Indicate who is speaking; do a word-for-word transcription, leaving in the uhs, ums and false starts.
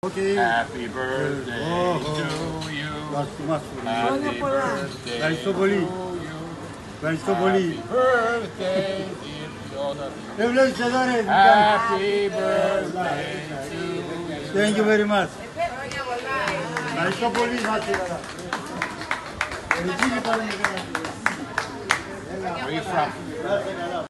Speaker 1: Okay.
Speaker 2: Happy birthday
Speaker 1: oh, oh.
Speaker 2: to you.
Speaker 1: Happy
Speaker 2: birthday to
Speaker 1: you.
Speaker 2: Happy birthday, dear
Speaker 1: Theodoris.
Speaker 2: Happy birthday to you.
Speaker 1: Thank you very much. Where
Speaker 2: are you from?